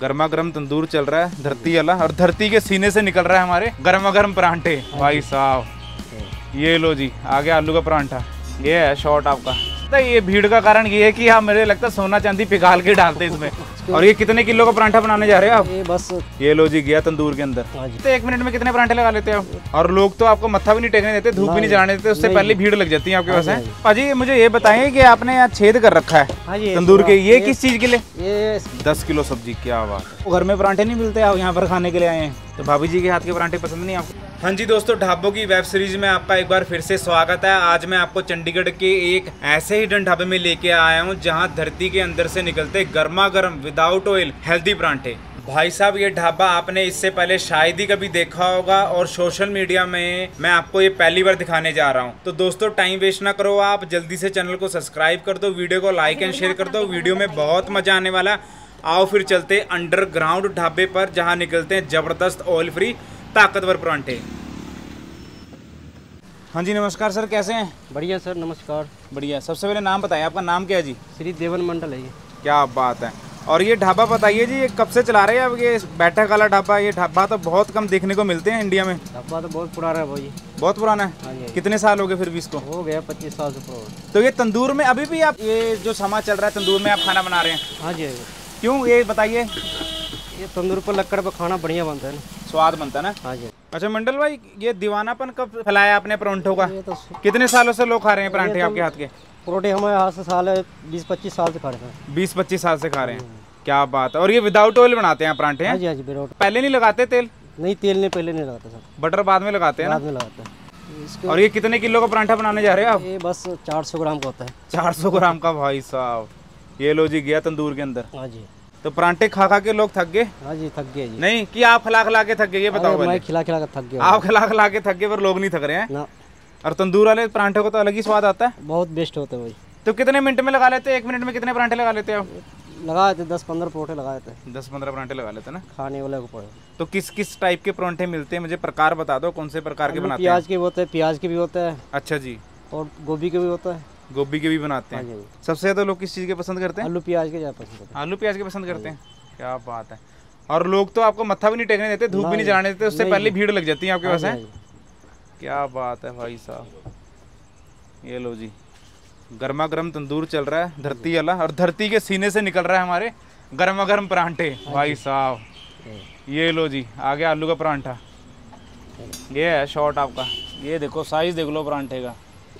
गर्मा गर्म तंदूर चल रहा है, धरती वाला, और धरती के सीने से निकल रहा है हमारे गर्मा गर्म परांठे। भाई साहब ये लो जी, आ गया आलू का परांठा। ये है शॉट आपका। तो ये भीड़ का कारण ये है कि आप मुझे लगता है सोना चांदी पिघाल के डालते इसमें। और ये कितने किलो का परांठा बनाने जा रहे हैं आप? ये बस ये लो जी, गया तंदूर के अंदर। तो 1 मिनट में कितने परांठे लगा लेते हो? और लोग तो आपको मत्था भी नहीं टेकने देते, धूप भी नहीं जलाने देते, उससे पहले भीड़ लग जाती है आपके पास। है पाजी, मुझे ये बताएं कि आपने यहाँ छेद कर रखा है तंदूर के, ये किस चीज के लिए? ये 10 किलो सब्जी। क्या बात है। घर में परांठे नहीं मिलते, आप यहाँ पर खाने के लिए आए हैं, तो भाभी जी के हाथ के परांठे पसंद नहीं आपको? हाँ जी दोस्तों, ढाबों की वेब सीरीज में आपका एक बार फिर से स्वागत है। आज मैं आपको चंडीगढ़ के एक ऐसे हिडन ढाबे में लेके आया हूँ जहाँ धरती के अंदर से निकलते गर्मा गर्म विदाउट ऑयल हेल्दी परांठे। भाई साहब, ये ढाबा आपने इससे पहले शायद ही कभी देखा होगा और सोशल मीडिया में मैं आपको ये पहली बार दिखाने जा रहा हूँ। तो दोस्तों टाइम वेस्ट ना करो, आप जल्दी से चैनल को सब्सक्राइब कर दो, वीडियो को लाइक एंड शेयर कर दो। वीडियो में बहुत मजा आने वाला। आओ फिर चलते अंडरग्राउंड ढाबे पर जहाँ निकलते हैं जबरदस्त ऑयल फ्री ताकतवर परांठे। हाँ जी नमस्कार सर, कैसे हैं? बढ़िया सर, नमस्कार। बढ़िया। सबसे पहले नाम बताइए, आपका नाम क्या है जी? श्री देवन मंडल है ये। क्या बात है। और ये ढाबा बताइए जी, ये कब से चला रहे हैं आप? ये बैठक वाला ढाबा, ये ढाबा तो बहुत कम देखने को मिलते हैं इंडिया में। ढाबा तो बहुत पुराना है भाई। बहुत पुराना हाँ है? जी। कितने साल हो गए फिर भी इसको? हो गया 25 साल से ऊपर। तो ये तंदूर में अभी भी आप, ये जो समा चल रहा है तंदूर में आप खाना बना रहे हैं? हाँ जी। क्यों, ये बताइए। ये तंदूर पर लकड़ पर खाना बढ़िया बनता है ना, स्वाद बनता है ना। हाँ जी। अच्छा मंडल भाई, ये दीवानापन कब फैलाया आपने परांठों का? ये तो कितने सालों से लोग खा रहे हैं परांठे आपके हाथ के? परोठे हमारे हाथ से साल है 20-25 साल से खा रहे हैं। 20-25 साल से खा रहे हैं। क्या बात है। और ये विदाउट ऑयल बनाते हैं परांठे? हाँ जी, हाँ जी। बिरोट पहले नहीं लगाते तेल? नहीं, तेल नहीं, पहले नहीं लगाता सर, बटर बाद में लगाते हैं ना? बाद में लगाता है इसको। और ये कितने किलो का परांठा बनाने जा रहे हैं आप? ये बस 400 ग्राम का होता है। 400 ग्राम का। भाई साहब ये लो जी, गया तंदूर के अंदर। हाँ जी। तो परांठे खा खा के लोग थक गए? हाँ जी, थक गए जी। नहीं कि आप खिला खिला के थक गए, ये बताओ मैं पहले। खिला खिला कर थक गया। आप खिला के थक गए पर लोग नहीं थक रहे हैं ना। और तंदूर वाले परांठे को तो अलग ही स्वाद आता है। बहुत बेस्ट होता है भाई। तो कितने मिनट में लगा लेते हैं? 1 मिनट में कितने परांठे लगा लेते हैं आप? लगाए थे 10-15 परोठे लगाए थे। 10-15 परांठे लगा लेते हैं ना खाने वाले को पड़े। तो किस किस टाइप के परांठे मिलते हैं? मुझे प्रकार बता दो, कौन से प्रकार के बनाते हैं? प्याज के भी होते हैं, प्याज के भी होते हैं। अच्छा जी। और गोभी के भी होता है। गोभी के भी बनाते हाँ हैं। जी। सबसे ज्यादा लोग किस चीज़ के पसंद करते हैं? आलू प्याज के ज़्यादा पसंद करते आलू प्याज के पसंद करते हैं। क्या बात है। और लोग तो आपको मत्था भी नहीं टेकने देते, धूप भी नहीं जलाने देते, उससे पहले भीड़ लग जाती है आपके पास। है क्या बात है भाई साहब। ये लो जी, गर्मा गर्म तंदूर चल रहा है, धरती वाला, और धरती के सीने से निकल रहा है हमारे गर्मा गर्म परांठे। भाई साहब ये लो जी, आ गया आलू का परांठा। ये है शॉट आपका। ये देखो साइज देख लो परांठे का।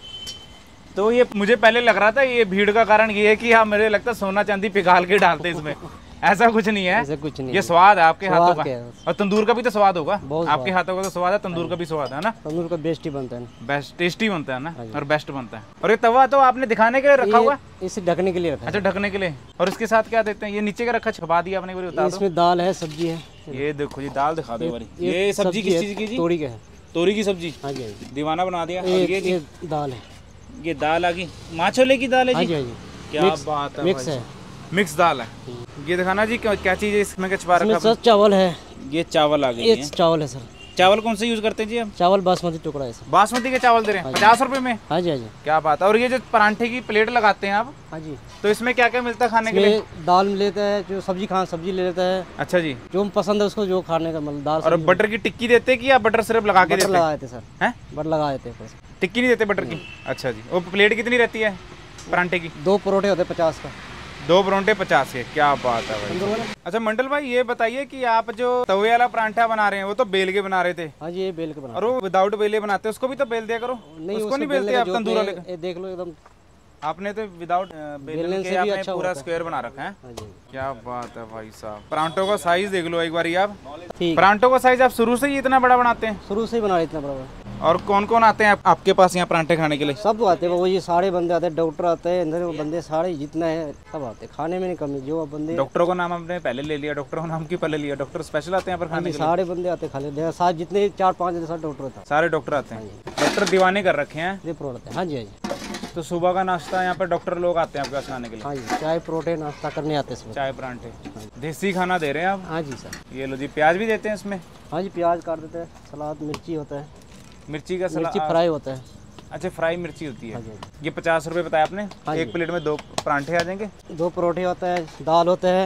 तो ये मुझे पहले लग रहा था ये भीड़ का कारण ये है कि आप, मुझे लगता है सोना चांदी पिघाल के डालते इसमें। ऐसा कुछ नहीं है, ऐसा कुछ नहीं ये है। स्वाद है आपके हाथों का। क्या है? और तंदूर का भी तो स्वाद होगा, बहुत आपके हाथों का तो स्वाद है, तंदूर का भी स्वाद है ना। तंदूर का बेस्ट ही बनता है ना। बेस्ट टेस्टी बनता है ना, और बेस्ट बनता है। और ये तवा तो आपने दिखाने के लिए रखा हुआ है? इसे ढकने के लिए रखा है। अच्छा, ढकने के लिए। और इसके साथ क्या देते हैं? ये नीचे का रखा, छपा दिया आपने, बता दो। इसमें दाल है, सब्जी है। ये देखो जी, दाल दिखा दो बारी। ये सब्जी किस चीज की जी? तोरी का है। तोरी की सब्जी। हाँ जी, हाँ जी। दीवाना बना दिया। और ये दाल है। ये दाल आ गई, माँ छोले की दाल है हाँ जी। जी, हाँ जी। क्या बात है। मिक्स है। मिक्स दाल है। ये दिखाना जी, क्या चीज़ है इसमें? क्या छुपा रखा? सर चावल है। ये चावल आ गए। ये चावल है सर। चावल कौन से यूज करते हैं जी हम? चावल बासमती टुकड़ा है सर। बासमती के चावल दे रहे हैं 50 रुपए में? हाँ जी, हाँ जी। क्या बात है। और ये जो परांठे की प्लेट लगाते हैं आप, हाँ जी, तो इसमें क्या क्या मिलता है खाने के लिए? दाल लेता है, जो सब्जी खाना सब्जी ले लेता है। अच्छा जी। जो पसंद है उसको, जो खाने का मतलब दाल। और बटर की टिक्की देते हैं कि या बटर सिर्फ लगा के बटर देते हैं? लगा देते सर। हैं? बटर लगा देते हैं। टिक्की नहीं देते बटर की? अच्छा जी। और प्लेट कितनी रहती है परांठे की? 2 परोठे होते हैं 50 का। 2 परांठे 50 के। क्या बात है भाई। अच्छा मंडल भाई, ये बताइए कि आप जो तवे वाला परांठा बना रहे हैं, वो तो बेल के बना रहे थे। हाँ जी, ये बेल के बना। और वो विदाउट बेले बनाते हैं, उसको भी तो बेल दिया करो। नहीं, उसको नहीं बेलते आप तंदूर वाले? ये देख लो एकदम। आपने तो विदाउट बेलने के आपने पूरा स्क्वायर बना रखा है। हाँ जी। क्या बात है भाई साहब। परांठों का साइज देख लो एक बार आप। ठीक। परांठों का साइज आप शुरू से ही इतना बड़ा बनाते हैं? शुरू से ही बना इतना बड़ा। और कौन कौन आते हैं आपके पास यहाँ परांठे खाने के लिए? सब आते हैं, वो ये सारे बंदे आते हैं, डॉक्टर आते हैं, अंदर वो बंदे सारे जितना है सब आते हैं। खाने में नहीं कमी, जो बंदे। डॉक्टरों का नाम आपने पहले ले लिया, डॉक्टरों का नाम क्यों पहले लिया? डॉक्टर स्पेशल आते हैं यहाँ पर खाने के लिए? सारे बंदे आते खाली, साथ जितने 4-5 जैसा डॉक्टर था। सारे डॉक्टर आते हैं? डॉक्टर दीवाने कर रखे हैं। ये परोठे। हाँ जी, हाँ जी। तो सुबह का नाश्ता यहाँ पर डॉक्टर लोग आते हैं आपके पास खाने के लिए? हाँ जी, चाय परोठे नाश्ता करने आते हैं। चाय परांठे देसी खाना दे रहे हैं आप? हाँ जी सर। ये लो जी, प्याज भी देते हैं इसमें? हाँ जी, प्याज काट देते हैं, सलाद मिर्ची होता है। मिर्ची का मिर्ची फ्राई होता है। अच्छा, फ्राई मिर्ची होती है। हाँ जी। ये 50 रुपये बताया आपने। हाँ एक जी। प्लेट में 2 परांठे आ जाएंगे? 2 परोठे होता है, दाल होता है,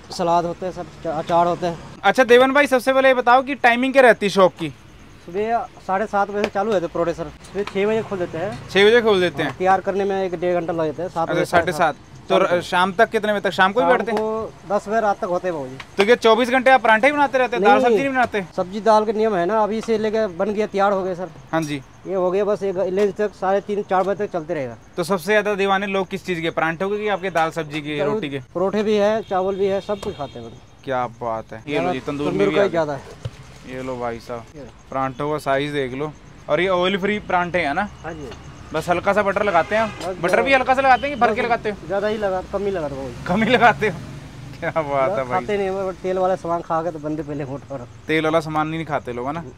सलाद होते हैं सब, अचार होते हैं। अच्छा देवन भाई, सबसे पहले ये बताओ कि टाइमिंग क्या रहती है शॉप की? सुबह 7:30 बजे से चालू होते परोठे सर, सुबह 6 बजे खोल देते हैं। 6 बजे खोल देते हैं? तैयार करने में 1-1.5 घंटा लग जाता है। 7 बजे 7:30। तो शाम तक कितने बजे तक? शाम को भी बैठते हैं? 10 बजे रात तक होते हैं बाबूजी। तो क्या 24 घंटे आप परांठे ही बनाते रहते हैं, दाल सब्जी नहीं बनाते? सब्जी दाल के नियम है ना, अभी से लेके बन गया, तैयार हो गए सर। हाँ जी, ये हो गया बस 11 तक, 3:30-4 बजे तक चलते रहेगा। तो सबसे ज्यादा दीवाने लोग किस चीज के, परांठों के कि आपके दाल सब्जी के, रोटी के? परोठे भी है, चावल भी है, सब कुछ खाते हैं। क्या बात है। ये लो जी, तंदूर में भी ज्यादा है। ये लो भाई साहब, परांठों का साइज देख लो। और ये ऑयल फ्री परांठे है ना? हाँ जी। बस हल्का सा बटर लगाते हैं? बटर भी हल्का सा लगाते हैं कि भर के लगाते हो? ज्यादा ही लगा, कम ही लगाते हो। कम ही लगाते हो? क्या बात है भाई। खाते नहीं, तेल वाला सामान खा के तो बंदे पहले मोटा हो। तेल वाला सामान नहीं खाते लोग, है ना?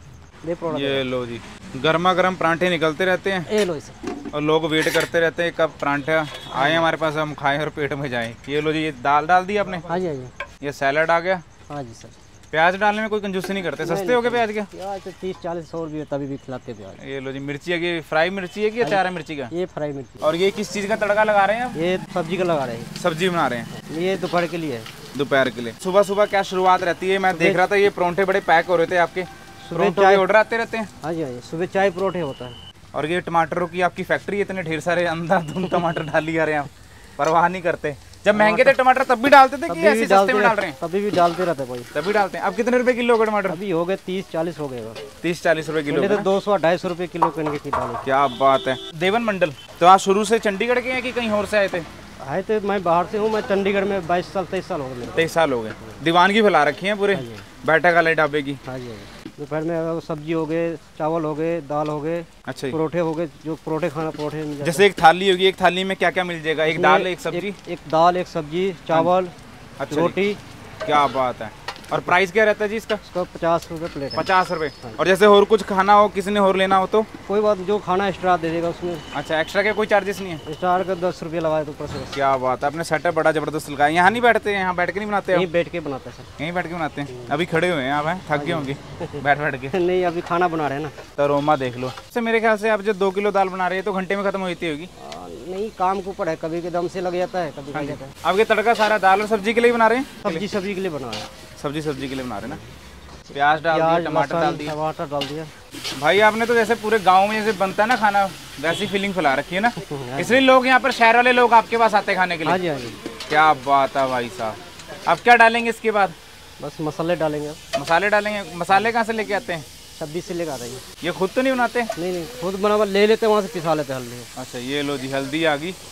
ये लो जी, गर्मा गर्म परांठे निकलते रहते हैं। ये लो इसे। और लोग वेट करते रहते हैं कब परांठा आए हमारे पास, हम खाएं और पेट में जाएं। ये लो जी, ये दाल डाल दी आपने? हाँ जी, हाँ जी। ये सैलड आ गया? हाँ जी सर। प्याज डालने में कोई कंजूसी नहीं करते? सस्ते हो गए प्याज के? प्याज तो 30-40 भी तभी भी खिलाते प्याज। ये लो जी, मिर्ची है, फ्राई मिर्ची है कि अचार है मिर्ची का? ये फ्राई मिर्ची। और ये किस चीज़ का तड़का लगा रहे हैं आप? ये सब्जी का लगा रहे हैं। सब्जी बना रहे हैं? ये दोपहर के लिए है। दोपहर के लिए। सुबह सुबह क्या शुरुआत रहती है? मैं देख रहा था ये परोंठे बड़े पैक हो रहे थे आपके, परोंठों के ऑर्डर आते रहते हैं? हाँ जी, हाँ जी, सुबह चाय परोठे होता है। और ये टमाटरों की आपकी फैक्ट्री, इतने ढेर सारे अंधाधुंध टमाटर डाल लिया रहे हैं आप, परवाह नहीं करते? जब महंगे थे टमाटर तब भी डालते थे कि ऐसे सस्ते में डाल रहे हैं? तभी भी डालते रहते भाई, तभी डालते हैं। अब कितने रुपए किलो का टमाटर? अभी हो गए 30-40 हो गए। 30-40 रुपए किलो? तो 200-250 रुपए किलो की डाले। क्या बात है। देवन मंडल, तो आप शुरू से चंडीगढ़ के हैं कि कहीं और से आए थे? आए थे, मैं बाहर से हूँ। मैं चंडीगढ़ में 22-23 साल हो गए। 23 साल हो गए। दीवानगी फैला रखी है पूरे बैठक वाले ढाबे की? हाँ जी। दोपहर में सब्जी हो गए, चावल हो गए, दाल हो गए, अच्छा, परोठे हो गए। जो परोठे खाना, परोठे जैसे एक थाली होगी, एक थाली में क्या क्या मिल जाएगा? एक दाल, एक सब्जी? एक दाल, एक सब्जी, चावल, रोटी। क्या बात है। और प्राइस क्या रहता है जी इसका? 50 रुपये प्लेट। 50 रुपए। और जैसे और कुछ खाना हो, किसी ने और लेना हो तो? कोई बात, जो खाना एक्स्ट्रा दे देगा उसमें। अच्छा, एक्स्ट्रा के कोई चार्जेस नहीं है? एक्स्ट्रा का 10 रुपये लगाए तो ऊपर से। क्या बात है, आपने सेटअप बड़ा जबरदस्त लगाया। यहाँ नहीं बैठते हैं? यहाँ बैठ के नहीं बनाते? यहीं बैठ के बनाते हैं सर। यहीं बैठ के बनाते हैं? अभी खड़े हुए हैं आप? थक गए होंगे बैठ बैठ के? नहीं, अभी खाना बना रहे हैं ना। तो रोमा देख लो। से मेरे ख्याल से आप जो 2 किलो दाल बना रहे हैं तो घंटे में खत्म होती होगी? नहीं, काम के ऊपर है, कभी के दम से लग जाता है, कभी लग जाता है। आपके तड़का सारा दाल और सब्जी के लिए बना रहे हैं? सब्जी के लिए बना रहे हैं। सब्जी के लिए बना रहे हैं ना? प्याज डाल दिया, टमाटर डाल दिया। भाई आपने तो जैसे पूरे गांव में जैसे बनता है ना खाना, वैसी फीलिंग फैला रखी है ना, इसलिए लोग यहाँ पर, शहर वाले लोग आपके पास आते हैं खाने के लिए। हाँ जी, हाँ जी। क्या बात है भाई साहब। अब क्या डालेंगे इसके बाद? बस मसाले डालेंगे। मसाले डालेंगे? मसाले कहाँ से लेके आते हैं? 26 से लेकर आ रही है। ये खुद तो नहीं बनाते? नहीं, खुद बना ले लेते हैं, वहाँ से पिसा लेते हैं हल्दी। अच्छा, ये लो जी, हल्दी आ गई।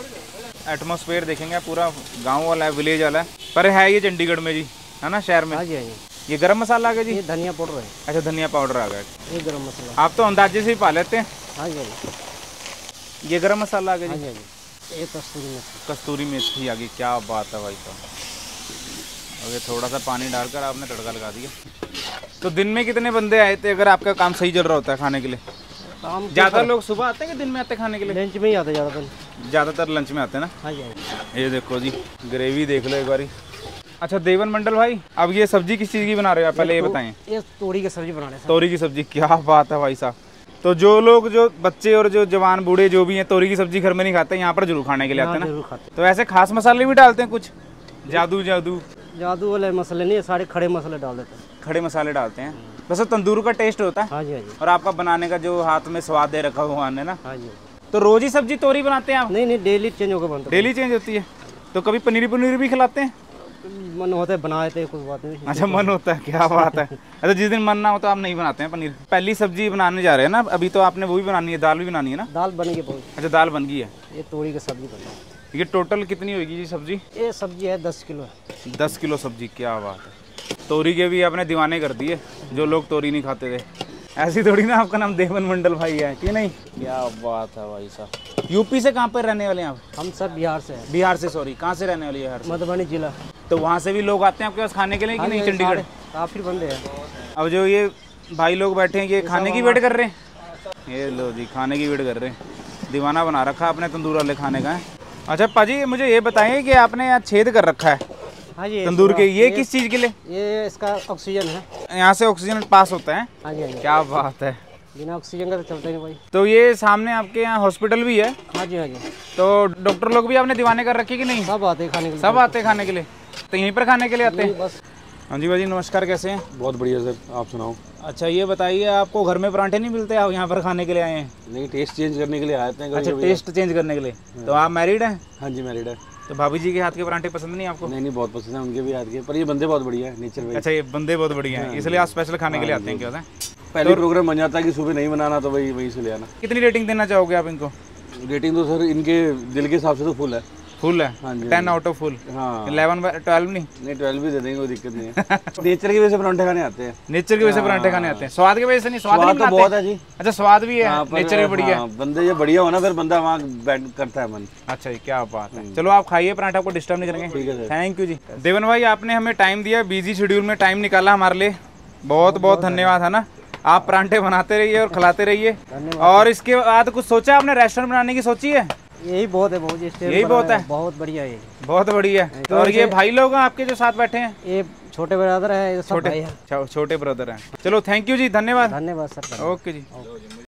एटमोसफेयर देखेंगे, पूरा गाँव वाला है, विलेज वाला है, पर है ये चंडीगढ़ में जी, है ना, शहर में? हाँ जी, हाँ जी। ये गरम मसाला आ गया जी? ये धनिया पाउडर है। अच्छा, धनिया पाउडर आ गया। ये गरम मसाला आप तो अंदाजे से ही पा लेते हैं। हाँ जी, हाँ जी। ये गरम मसाला आ गया हाँ जी? जी, हाँ जी। ये कस्तूरी मेथी आ गई। क्या बात है भाई साहब। अगर थोड़ा सा पानी डालकर आपने तड़का लगा दिया। तो दिन में कितने बंदे आए थे अगर आपका काम सही चल रहा होता है खाने के लिए? ज़्यादा लोग सुबह आते हैं कि दिन में आते हैं खाने के लिए? लंच में ही आते ज़्यादातर लंच में आते हैं ना? हाँ जी, हाँ जी। ये देखो जी, ग्रेवी देख लो एक बारी। अच्छा देवन मंडल भाई, अब ये सब्जी किस चीज़ की बना रहे हो आप, पहले ये बताएं। ये तोरी की सब्जी बना रहे हैं। तोरी की सब्जी? क्या बात है भाई साहब। तो जो लोग, जो बच्चे और जो जवान बूढ़े जो भी हैं, तोरी की सब्जी घर में नहीं खाते, यहाँ पर जरूर खाने के लिए आते हैं ना? तो ऐसे खास मसाले भी डालते हैं कुछ? जादू वाले मसाले नहीं, सारे खड़े मसाले डाल देते हैं। खड़े मसाले डालते हैं, बस तंदूर का टेस्ट होता है। हाँ जी, हाँ जी। और आपका बनाने का जो हाथ में स्वाद दे रखा हुआ है ना? हाँ जी। तो रोज ही सब्जी तोरी बनाते हैं आप? नहीं, डेली चेंज होकर बनता है। डेली चेंज होती है? तो कभी पनीर भी खिलाते हैं? मन होता है बना देते हैं, कुछ बात नहीं। अच्छा, मन होता है। क्या बात है। अच्छा, जिस दिन मन ना हो तो आप नहीं बनाते हैं पनीर? पहली सब्जी बनाने जा रहे हैं ना अभी, तो आपने वो भी बनानी है, दाल भी बनानी है ना? दाल बन गई बहुत। अच्छा, दाल बन गई है। ये तोरी की सब्जी बन गई। ये टोटल कितनी होगी जी सब्जी? ये सब्जी है 10 किलो है। 10 किलो सब्जी। क्या बात है। तोरी के भी आपने दीवाने कर दिए, जो लोग तोरी नहीं खाते थे। ऐसी थोड़ी ना आपका नाम देवन मंडल भाई है कि नहीं? क्या बात है भाई साहब। यूपी से कहाँ पर रहने वाले हैं आप? हम सब बिहार से हैं। बिहार से? सॉरी, कहाँ से रहने वाली है? मधुबनी जिला। तो वहाँ से भी लोग आते हैं आपके पास खाने के लिए कि नहीं? चंडीगढ़ काफ़ी बंदे हैं। अब जो ये भाई लोग बैठे हैं, ये खाने की वेट कर रहे हैं? ये लो जी, खाने की वेट कर रहे हैं। दीवाना बना रखा आपने तंदूर वाले खाने का है। अच्छा पाजी, मुझे ये बताएं कि आपने यहाँ छेद कर रखा है हाँ जी तंदूर के, ये किस चीज़ के लिए? ये इसका ऑक्सीजन है, यहाँ से ऑक्सीजन पास होता है? हाँ जी, हाँ जी। क्या बात है। बिना ऑक्सीजन का तो चलता नहीं भाई। तो ये सामने आपके यहाँ हॉस्पिटल भी है? हाँ जी, हाँ जी। तो डॉक्टर लोग भी आपने दीवाने कर रखे कि नहीं? सब आते हैं खाने के लिए। सब आते हैं खाने के लिए? तो यहीं पर खाने के लिए आते हैं? बस। हाँ जी भाई नमस्कार, कैसे हैं? बहुत बढ़िया सर, आप सुनाओ। अच्छा ये बताइए, आपको घर में परांठे नहीं मिलते, आप यहाँ पर खाने के लिए आए हैं? नहीं, टेस्ट चेंज करने के लिए आए थे। अच्छा टेस्ट चेंज करने के लिए। तो आप मैरिड हैं? हाँ जी मैरिड है। तो भाभी जी के हाथ के परांठे पसंद नहीं आपको? नहीं बहुत पसंद है उनके भी हाथ के, पर ये बंदे बहुत बढ़िया है, नेचर वाइज। अच्छा ये बंदे बहुत बढ़िया हैं, इसलिए आप स्पेशल खाने के लिए आते हैं क्या होता है? पहले प्रोग्राम बन जाता है कि सुबह नहीं बनाना तो वहीं से ले आना। कितनी रेटिंग देना चाहोगे आप इनको? रेटिंग तो सर इनके दिल के हिसाब से तो फुल है। फुल है? हाँ जी, 10 आउट ऑफ फुल। हाँ 11/12 नहीं? नहीं 12 भी दे देंगे, कोई दिक्कत नहीं है। नेचर की वजह से परांठे खाने आते हैं। नेचर की वजह से परांठे खाने आते हैं, स्वाद की वजह से नहीं? स्वाद नहीं तो बनाते? बहुत है जी। अच्छा स्वाद भी है, पर नेचर भी बढ़िया है। बंदे ये बढ़िया हो ना, फिर बंदा वहाँ बैठ करता है मन। अच्छा जी क्या बात है। चलो आप खाइए पराठा, आपको डिस्टर्ब नहीं करेंगे। ठीक है सर। थैंक यू जी। देवन भाई आपने हमें टाइम दिया, बिजी शेड्यूल में टाइम निकाला हमारे लिए, बहुत बहुत धन्यवाद है ना। आप परांठे बनाते रहिए और खिलाते रहिए। और इसके बाद कुछ सोचा आपने, रेस्टोरेंट बनाने की सोची है? यही बहुत है, बहुत यही बहुत है, बहुत बढ़िया है, बहुत बढ़िया है। और ये भाई लोग हैं आपके जो साथ बैठे हैं? ये छोटे ब्रदर है, ये सब भाई है। छोटे ब्रदर हैं। चलो थैंक यू जी, धन्यवाद। धन्यवाद सर। ओके जी।